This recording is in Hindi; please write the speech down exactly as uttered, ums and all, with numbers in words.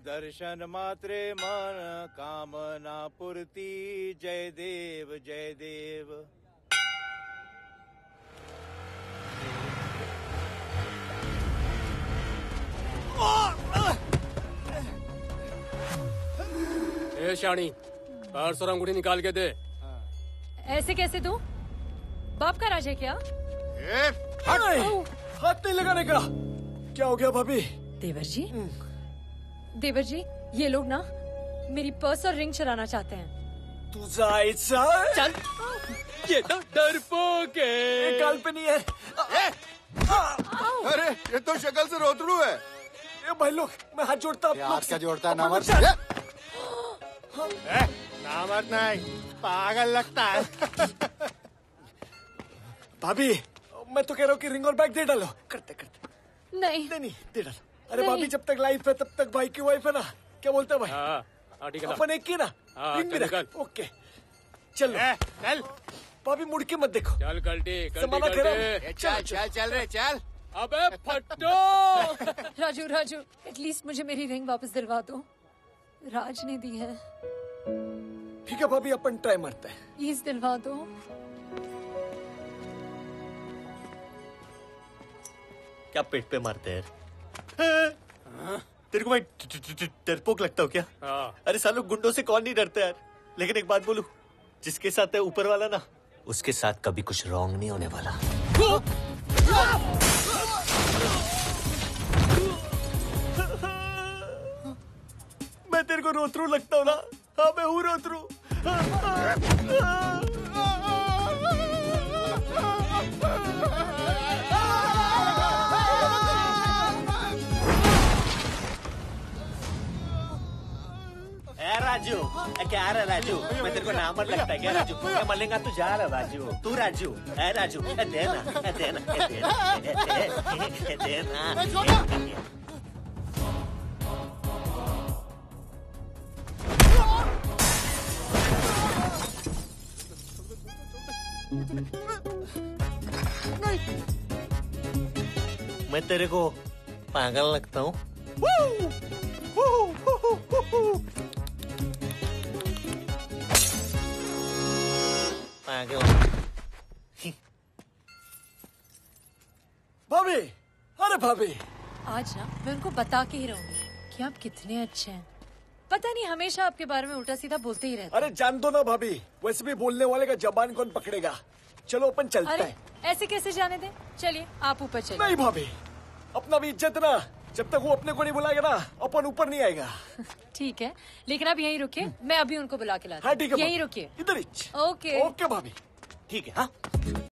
दर्शन मात्रे मन कामना पूर्ति। जय देव जय देव। ए शानी, पर्स और अंगूठी निकाल के दे। ऐसे कैसे दूं? बाप का राज है क्या? ए, हट! हाथ नहीं लगाने का। क्या हो गया भाभी? देवर जी, देवर जी, ये लोग ना मेरी पर्स और रिंग चुराना चाहते हैं। तू जायचा चल, ये तो डरपोक है। गाल पे नहीं है। ए, अरे ये तो शक्ल से रोतड़ू है। ये भाई लोग, मैं हाथ जोड़ता हूँ। हाथ क्या जोड़ता है नामर्द? नामर्द नहीं, पागल लगता है। भाभी, मैं तो कह रहा हूँ कि रिंग और बैग दे डालो। करते करते नहीं नहीं नहीं दे डालो। अरे नहीं। भाभी, जब तक लाइफ है तब तक भाई की वाइफ है ना। क्या बोलते हैं भाई? हाँ, हाँ, ठीक है ना। अपन एक की ना। हाँ, रिंग भी चल रख। निकल। ओके चलो। चल भाभी मुड़ के मत देखो। चल कल्टी, कल्टी, जमाना कल्टी। खराब। ए, चल चल चल रे चल। अबे फट्टो। राजू, राजू, एटलीस्ट मुझे मेरी रिंग वापस दिलवा दो। राज ने दी है, ठीक है भाभी, अपन ट्राई मारते हैं। प्लीज दिलवा दो। क्या पेट पे मारते हैं? तेरे को मैं डरपोक लगता हूँ क्या? हाँ। अरे सालों, गुंडों से कौन नहीं डरता यार। लेकिन एक बात बोलूं, जिसके साथ है ऊपर वाला ना, उसके साथ कभी कुछ रॉन्ग नहीं होने वाला। मैं तेरे को रोतरू लगता हूँ ना? हाँ, मैं हूँ रोतरू। ए राजू, ए क्या रहा राजू? मैं तेरे को नामर्द लगता है क्या राजू? मैं मलेगा तू जा रहा राजू। तू राजू, ए राजू, ए देना, ए देना, ए देना, ए देना। मैं तेरे को पागल लगता हूँ? पागल। भाभी, अरे भाभी, आज ना मैं उनको बता के ही रहूंगी कि आप कितने अच्छे हैं। पता नहीं हमेशा आपके बारे में उल्टा सीधा बोलते ही रहते हैं। अरे जान दो ना भाभी, वैसे भी बोलने वाले का जबान कौन पकड़ेगा। चलो अपन चलते अरे हैं। ऐसे कैसे जाने दें? चलिए आप ऊपर चलिए। नहीं भाभी, अपना भी इज्जत ना। जब तक वो अपने को नहीं बुलाएगा ना, अपन ऊपर नहीं आएगा। ठीक है, लेकिन आप यहीं रुकिए, मैं अभी उनको बुला के लाती हाँ हूँ। ठीक है यहीं भाभी। रुकिए। इधर ही। ओके ओके भाभी। ठीक है, हाँ।